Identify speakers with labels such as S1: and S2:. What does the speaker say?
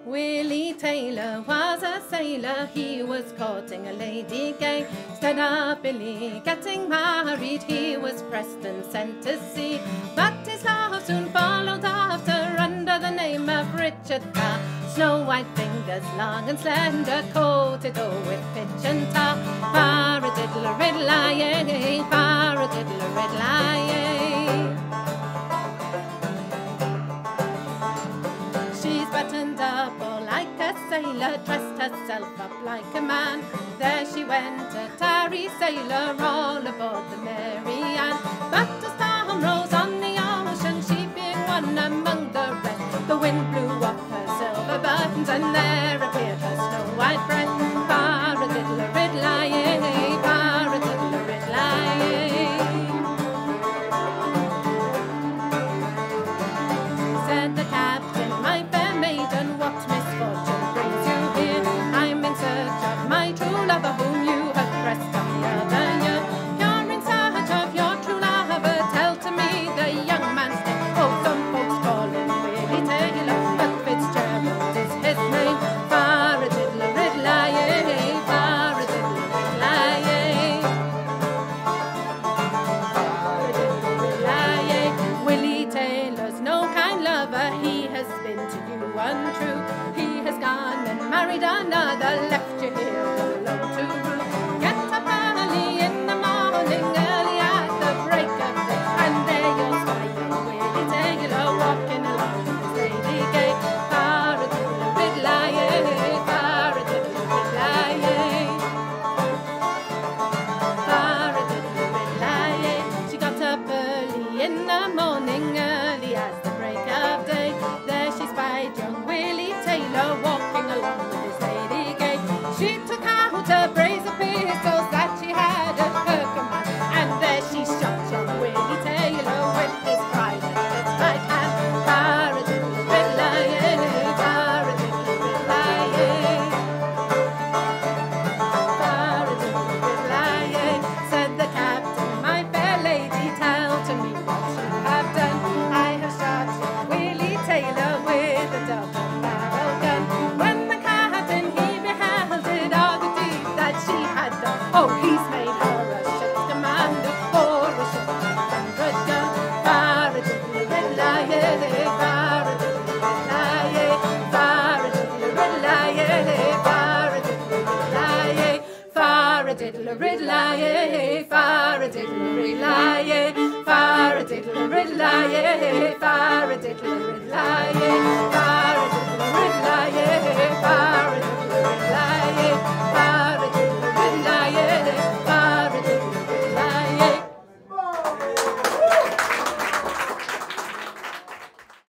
S1: Willy Taylor was a sailor, he was courting a lady gay. Instead of Billy getting married, he was pressed and sent to sea. But his love soon followed after, under the name of Richard Carr. Snow white fingers, long and slender, coated all with pitch and tar. Far-a-diddle-a-riddle-a-yay, far-a-diddle-a-riddle-a-yay. She's buttoned up all like a sailor, dressed herself up like a man. There she went, a tarry sailor, all aboard the Mary Ann. But a storm rose on the ocean, she being one among the rest. The wind blew off her silver buttons, and there appeared her snow white breast. Far-a-diddle-a-riddle-a-yay, far-a-diddle-a-riddle-a-yay. Said the captain, my fair maiden, what misfortune brings you here? I'm in search of my true lover, whom you have pressed on the other year. You're in search of your true lover, tell to me the young man's name. Oh, some folks call him Willy Taylor, but Fitzgerald is his name. Far-a-diddle-a-riddle-a-yay, far-a-diddle-a-riddle-a-yay. Far-a-diddle-a-riddle-a-yay. Willy Taylor's no kind lover, he has been to you untrue. He has gone and married another, left you here alone to rue. Get up early in the morning, early at the break of day, and there you'll spy young Willy Taylor walking along with his lady gay. Far-a-diddle-a-riddle-a-yay, far-a-diddle-a-riddle-a-yay. Far-a-diddle-a-riddle-a-yay. She got up early in the morning, early as the break of day. There she spied young Willy Taylor walking along with his lady gay. She took out a brace of pistols that she had at her command, and there she shot young Willy Taylor with his private right hand. Far-a-diddle-a-riddle-a-yay, far-a-diddle-a-riddle-a-yay. Far-a-diddle-a-riddle-a-yay. Said the captain, my fair lady, tell to me what you have done. I have shot young Willy Taylor with a double-barrel gun. When the captain he beheld it, all the deed that she had done, oh, he's made her a ship's commander for a ship of 100 guns. Far-a-diddle-a-riddle-a-yay, far-a-diddle-a-riddle-a-yay, far-a-diddle-a-riddle-a-yay, far-a-diddle-a-riddle-a-yay, far-a-diddle-a-riddle-a-yay, far-a-diddle-a-riddle-a-yay, far-a-diddle-a-riddle-a-yay, far-a-diddle-a-riddle-a-yay,